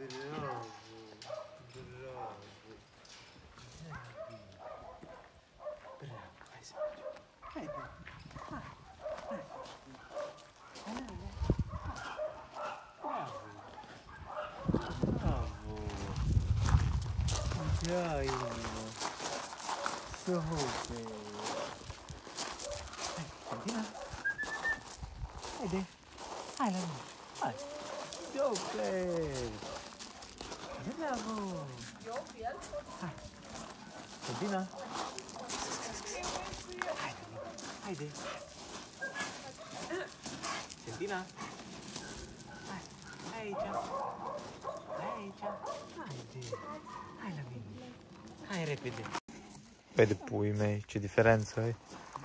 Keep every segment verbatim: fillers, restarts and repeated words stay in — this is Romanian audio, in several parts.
Bravo, bravo. Bravo, hai să mergem. Haide, hai, hai. Bravo. Bravo. Da, inimă. Super. Hai, Santina. Haide. Hai la mine. Hai. Super. Bravo. Hai. Santina. Haide. Santina. Hai. Hai aici. Hai aici. Haide. Hai la mine. Hai repede. Vede pui mei, ce diferență ai.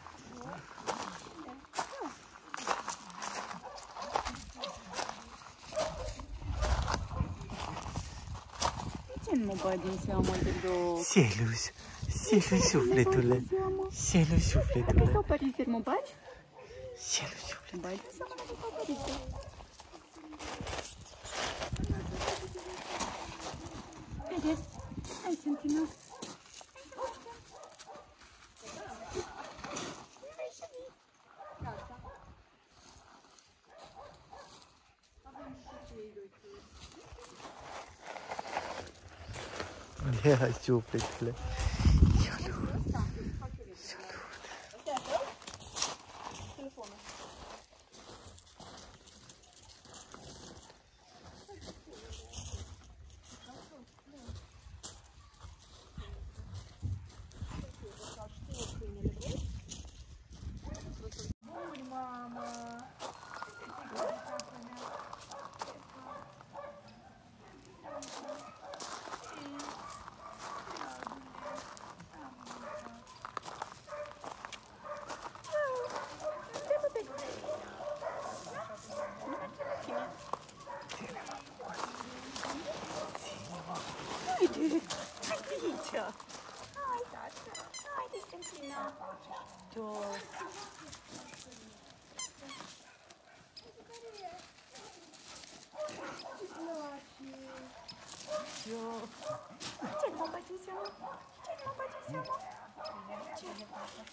Ce nu mă bagi în seamă de două? Sieluș, sieluș sufletule, sieluș sufletule. Sau pariser mă bagi? Sieluș sufletule. Bagi în seamă de două pariser. Haide, hai Santina. Ia sufletule. Salut. Salut. Haide, haide aici. Hai, tata. Haide, Santina. Tot. Eu. Ce nu mă bagi în seamă? Ce nu mă bagi în seamă? Ce nu mă bagi?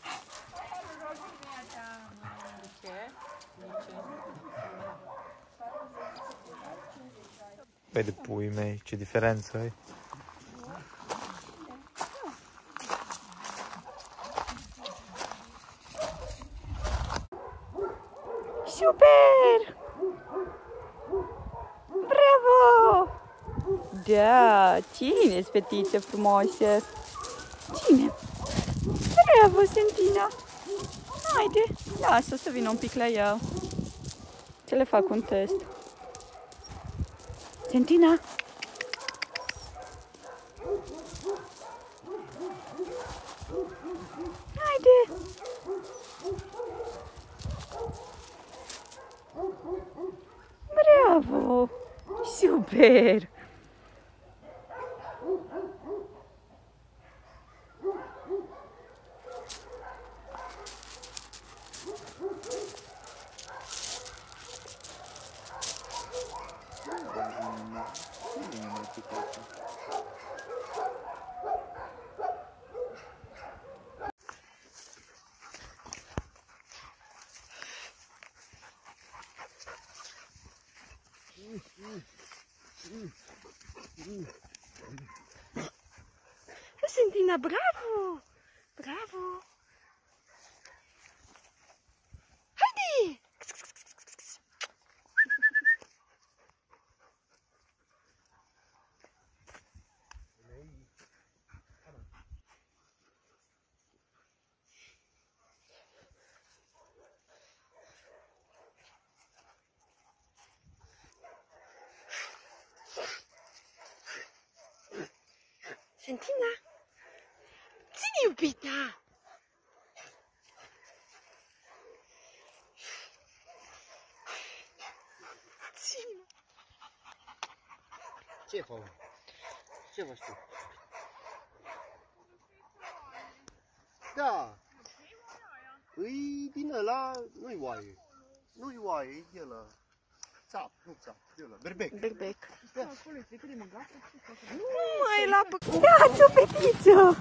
De ce? De ce? Vede pui mei, ce diferență ai. Super! Bravo! Da, cine-s fetițe frumoase? Cine? Bravo, Santina! Haide, lasă să vină un pic la ea. Să le fac un test. Santina! Haide! Bravo! Super! Santina, bravo! Bravo! Haide! Santina! Ține, iubita! Ține! Ce fac? Ce faci tu? Da! Îi din ăla, nu-i oaie. Nu-i oaie, e de ăla. Țap, nu țap, de ăla, berbec. Berbec. Măi, la păcat! Ia-ți-o, fetiță!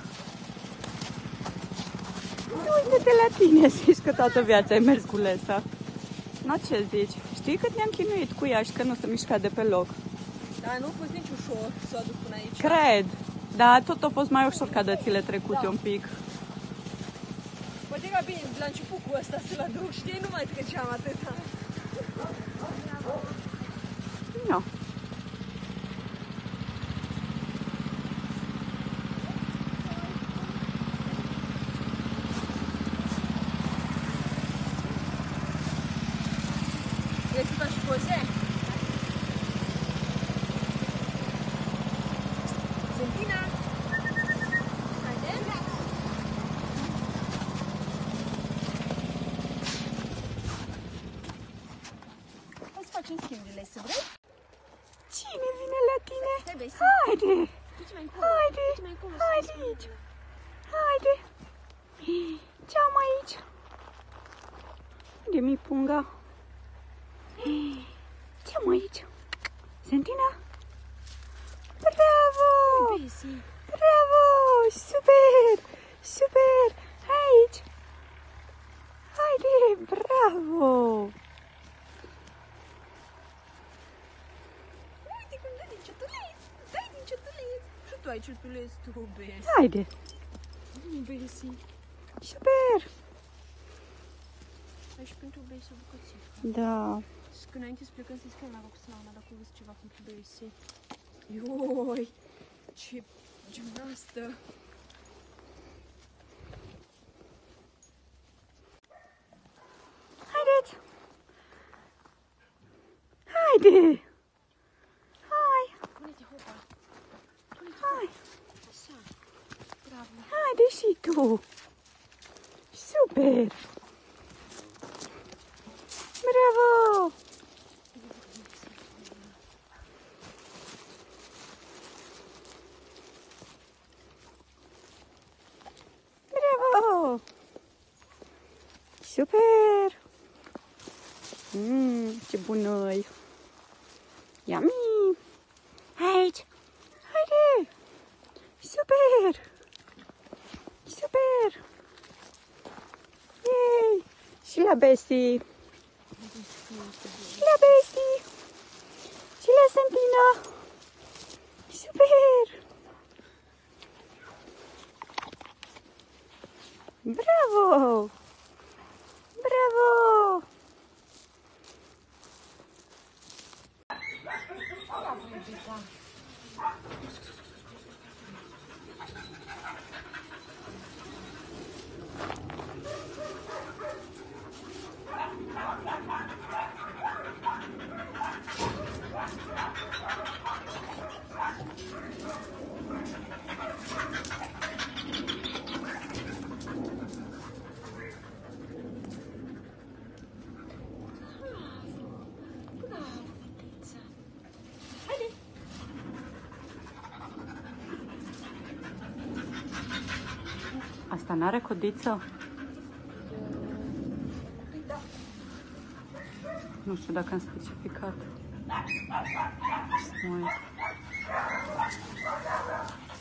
Uite-te la tine, zici că toată viața ai mers cu Lesa. Na, ce zici? Știi cât ne-am chinuit cu ea și că nu se mișca de pe loc? Da, nu a fost nici ușor să o aduc până aici. Cred. Da, tot a fost mai ușor ca dățile trecute da. un pic. Poate era bine la început cu ăsta să-l aduc, știi? Nu mai treceam atâta. Nu. Vrei să faci poze? Sentina? Haide? Hai să facem schimb de lese, vrei? Cine vine la tine? Stai, Besi. Haide! Duci mai încolo. Haide! Duci mai încolo. Haide aici! Haide! Ce-am aici? Unde mi punga? Ce-am aici? Sentina? Bravo! Besi. Bravo! Super! Super! Aici! Haide! Bravo! Uite cum dă din ciotuleț. Dai din ciotuleț. Și tu ai ciotuleț, tu, Besi. Haide! Bine, Besi. Super! Ai și pentru Besi o bucățică. Da. Că înainte să plecăm să-i scriem la Roxana, dacă vreți ceva pentru Besi. Ioi, ce gimnastă! Haideți! Haide! Hai! Pune-te, hopa! Pune-te, Hai! așa! Bravo! Haide și tu! Super! Bravo! Bravo! Super! Mmm, ce bună-i! Yummy! Aici! Haide! Super! Super! Yay! Și la Besi! Și la Besi! Și la Sentina! Super! Bravo! Bravo! Asta n-are codiță? Nu știu dacă am specificat. Să mă uit.